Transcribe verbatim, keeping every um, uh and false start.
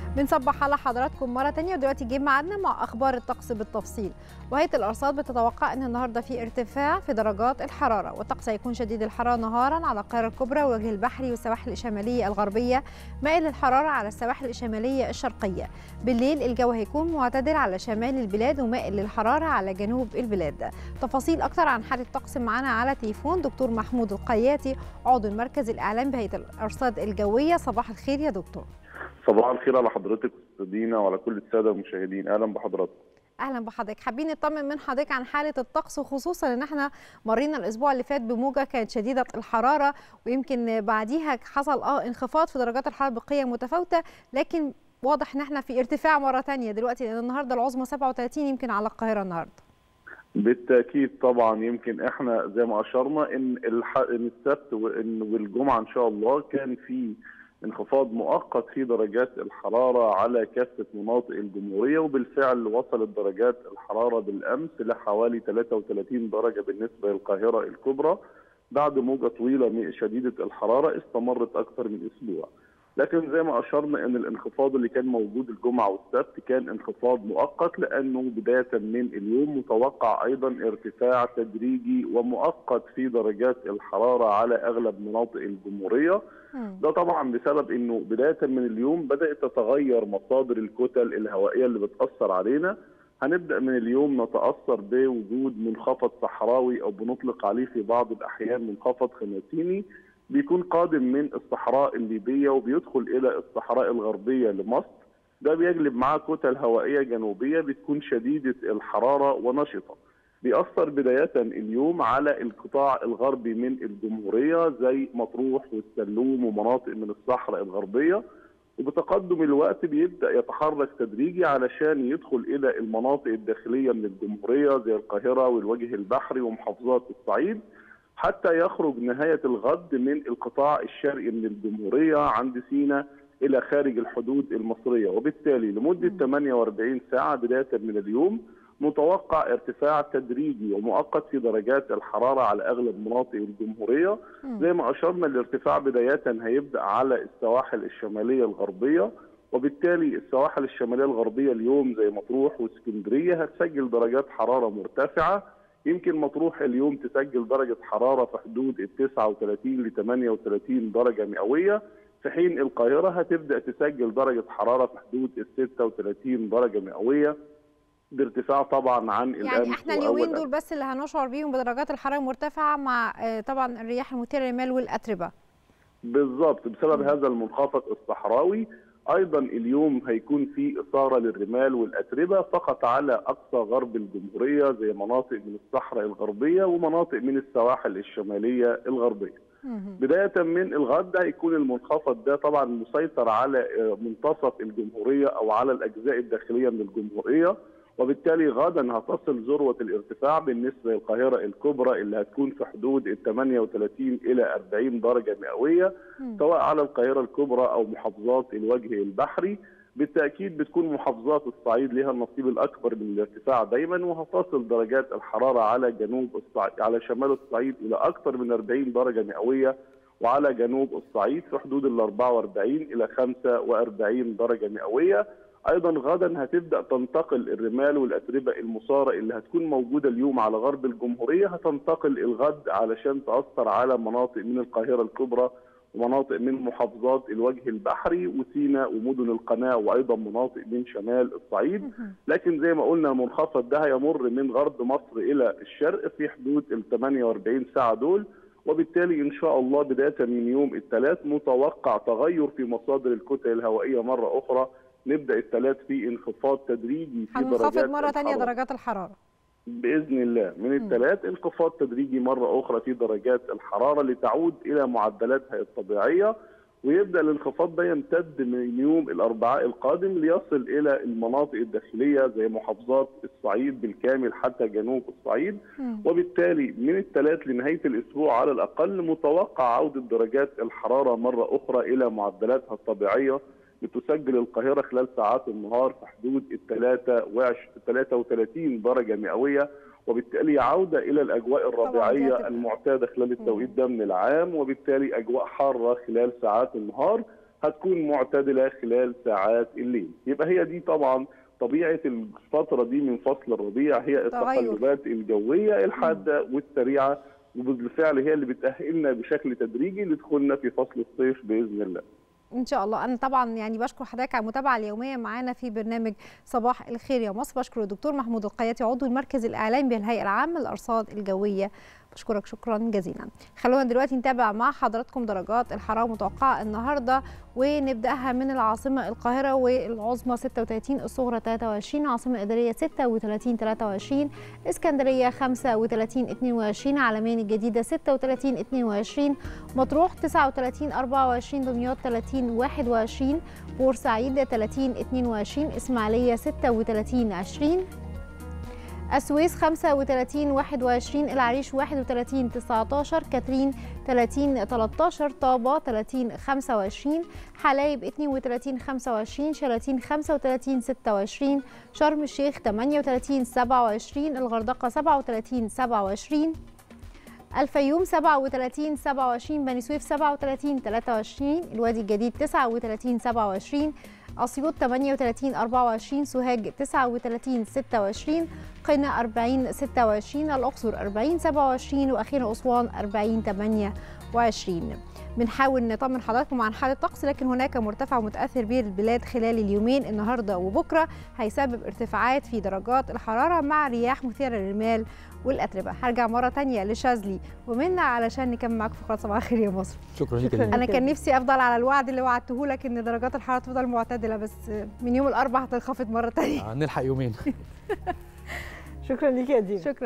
بنصبح على حضراتكم مرة تانية، ودلوقتي جه ميعادنا مع أخبار الطقس بالتفصيل. وهيئة الأرصاد بتتوقع أن النهاردة في ارتفاع في درجات الحرارة، والطقس هيكون شديد الحرارة نهارا على القاهرة الكبرى والوجه البحري والسواحل الشمالية الغربية، مائل الحرارة على السواحل الشمالية الشرقية. بالليل الجو هيكون معتدل على شمال البلاد ومائل للحرارة على جنوب البلاد. تفاصيل أكتر عن حالة الطقس معانا على تليفون دكتور محمود القياتي، عضو المركز الإعلامي بهيئة الأرصاد الجوية. صباح الخير يا دكتور. صباح الخير على حضرتك استاذ دينا وعلى كل الساده المشاهدين. اهلا بحضرتك. اهلا بحضرتك. حابين نطمن من حضرتك عن حاله الطقس، وخصوصا ان احنا مرينا الاسبوع اللي فات بموجه كانت شديده الحراره، ويمكن بعديها حصل اه انخفاض في درجات الحراره بقيم متفاوته، لكن واضح ان احنا في ارتفاع مره ثانيه دلوقتي، لان النهارده العظمى سبعة وثلاثين يمكن على القاهره النهارده. بالتاكيد طبعا، يمكن احنا زي ما اشرنا ان الح... ان السبت وان والجمعه ان شاء الله كان في انخفاض مؤقت في درجات الحراره على كافه مناطق الجمهوريه، وبالفعل وصلت درجات الحراره بالامس لحوالي ثلاثة وثلاثين درجه بالنسبه للقاهره الكبرى، بعد موجه طويله شديده الحراره استمرت اكثر من اسبوع. لكن زي ما اشرنا ان الانخفاض اللي كان موجود الجمعه والسبت كان انخفاض مؤقت، لانه بدايه من اليوم متوقع ايضا ارتفاع تدريجي ومؤقت في درجات الحراره على اغلب مناطق الجمهوريه. ده طبعا بسبب انه بدايه من اليوم بدات تتغير مصادر الكتل الهوائيه اللي بتاثر علينا. هنبدا من اليوم نتاثر بوجود منخفض صحراوي او بنطلق عليه في بعض الاحيان منخفض خماسيني، بيكون قادم من الصحراء الليبيه وبيدخل الى الصحراء الغربيه لمصر. ده بيجلب معاه كتل هوائيه جنوبيه بتكون شديده الحراره ونشطه. بيأثر بدايه اليوم على القطاع الغربي من الجمهوريه زي مطروح والسلوم ومناطق من الصحراء الغربيه، وبتقدم الوقت بيبدا يتحرك تدريجي علشان يدخل الى المناطق الداخليه من الجمهوريه زي القاهره والوجه البحري ومحافظات الصعيد، حتى يخرج نهاية الغد من القطاع الشرقي من الجمهورية عند سيناء إلى خارج الحدود المصرية. وبالتالي لمدة ثمانية وأربعين ساعة بداية من اليوم متوقع ارتفاع تدريجي ومؤقت في درجات الحرارة على أغلب مناطق الجمهورية. زي ما أشرنا الارتفاع بداية هيبدأ على السواحل الشمالية الغربية، وبالتالي السواحل الشمالية الغربية اليوم زي مطروح واسكندرية هتسجل درجات حرارة مرتفعة. يمكن مطروح اليوم تسجل درجة حرارة في حدود ال تسعة وثلاثين ل ثمانية وثلاثين درجة مئوية، في حين القاهرة هتبدأ تسجل درجة حرارة في حدود ال ستة وثلاثين درجة مئوية، بارتفاع طبعا عن الأمس. يعني احنا اليومين دول بس اللي هنشعر بيهم بدرجات الحرارة المرتفعة، مع طبعا الرياح المثيرة للرمال والأتربة. بالضبط، بسبب م. هذا المنخفض الصحراوي. ايضا اليوم هيكون في اثاره للرمال والاتربه فقط على اقصى غرب الجمهوريه زي مناطق من الصحراء الغربيه ومناطق من السواحل الشماليه الغربيه. بدايه من الغد هيكون المنخفض ده طبعا مسيطر على منتصف الجمهوريه او على الاجزاء الداخليه من الجمهوريه، وبالتالي غدا هتصل ذروه الارتفاع بالنسبه للقاهره الكبرى اللي هتكون في حدود ال ثمانية وثلاثين الى أربعين درجه مئويه، سواء على القاهره الكبرى او محافظات الوجه البحري. بالتاكيد بتكون محافظات الصعيد لها النصيب الاكبر من الارتفاع دايما، وهتصل درجات الحراره على جنوب الصعيد على شمال الصعيد الى اكثر من أربعين درجه مئويه، وعلى جنوب الصعيد في حدود ال أربعة وأربعين الى خمسة وأربعين درجه مئويه. ايضا غدا هتبدا تنتقل الرمال والاتربه المصاره اللي هتكون موجوده اليوم على غرب الجمهوريه، هتنتقل الغد علشان تاثر على مناطق من القاهره الكبرى ومناطق من محافظات الوجه البحري وسيناء ومدن القناه، وايضا مناطق من شمال الصعيد. لكن زي ما قلنا المنخفض ده هيمر من غرب مصر الى الشرق في حدود ال ثمانية وأربعين ساعه دول، وبالتالي ان شاء الله بدايه من يوم الثلاث متوقع تغير في مصادر الكتل الهوائيه مره اخرى. نبدا الثلاث في انخفاض تدريجي في درجات هنخفض مره ثانيه درجات الحراره باذن الله. من الثلاث انخفاض تدريجي مره اخرى في درجات الحراره لتعود الى معدلاتها الطبيعيه، ويبدا الانخفاض ده يمتد من يوم الاربعاء القادم ليصل الى المناطق الداخليه زي محافظات الصعيد بالكامل حتى جنوب الصعيد. وبالتالي من الثلاث لنهايه الاسبوع على الاقل متوقع عوده درجات الحراره مره اخرى الى معدلاتها الطبيعيه، بتسجل القاهرة خلال ساعات النهار في حدود ثلاثة وثلاثين درجة مئوية، وبالتالي عودة إلى الأجواء الربيعية المعتادة خلال التوقيت ده من العام، وبالتالي أجواء حارة خلال ساعات النهار. هتكون معتدله خلال ساعات الليل. يبقى هي دي طبعا طبيعه الفتره دي من فصل الربيع، هي التقلبات الجويه الحاده والسريعه، وبالفعل هي اللي بتأهلنا بشكل تدريجي لدخولنا في فصل الصيف باذن الله. ان شاء الله. انا طبعا يعني بشكر حضرتك على المتابعه اليوميه معانا في برنامج صباح الخير يا مصر. بشكر الدكتور محمود القياتي عضو المركز الاعلامي بالهيئه العامه للارصاد الجويه. بشكرك شكرا جزيلا. خلونا دلوقتي نتابع مع حضراتكم درجات الحراره المتوقعه النهارده، ونبداها من العاصمه القاهره، والعظمى ستة وثلاثين، الصغرى ثلاثة وعشرين، العاصمه الاداريه ستة وثلاثين ثلاثة وعشرين، اسكندريه خمسة وثلاثين اثنين وعشرين، علمين الجديده ستة وثلاثين اثنين وعشرين، مطروح تسعة وثلاثين أربعة وعشرين، دمياط ثلاثين واحد وعشرين، بورسعيد ثلاثين اثنين وعشرين، اسماعيليه ستة وثلاثين عشرين، السويس خمسة وثلاثين واحد وعشرين، العريش واحد وثلاثين تسعة عشر، كاترين ثلاثين ثلاثة عشر، طابة ثلاثين خمسة وعشرين، حلايب اثنين وثلاثين خمسة وعشرين، شلاتين خمسة وثلاثين ستة وعشرين، شرم الشيخ ثمانية وثلاثين سبعة وعشرين، الغردقة سبعة وثلاثين سبعة وعشرين، الفيوم سبعة وثلاثين سبعة وعشرين، بني سويف سبعة وثلاثين ثلاثة وعشرين، الوادي الجديد تسعة وثلاثين سبعة وعشرين، أسيوط ثمانية وثلاثين أربعة وعشرين، سوهاج تسعة وثلاثين ستة وعشرين، قنا أربعين ستة وعشرين، الأقصر أربعين سبعة وعشرين، وأخيرا أسوان أربعين ثمانية وعشرين. بنحاول نطمن حضراتكم عن حالة الطقس، لكن هناك مرتفع متأثر به البلاد خلال اليومين النهارده وبكره هيسبب ارتفاعات في درجات الحرارة مع رياح مثيرة للرمال والأتربة. هرجع مرة تانية لشاذلي ومنى علشان نكمل معاكم فقرة صباح الخير يا مصر. شكرا لك. أنا كان نفسي أفضل على الوعد اللي وعدته لك إن درجات الحرارة تفضل معتدلة، بس من يوم الأربعاء هتنخفض مرة تانية. نلحق يومين. شكرا لك يا دينا. شكرا.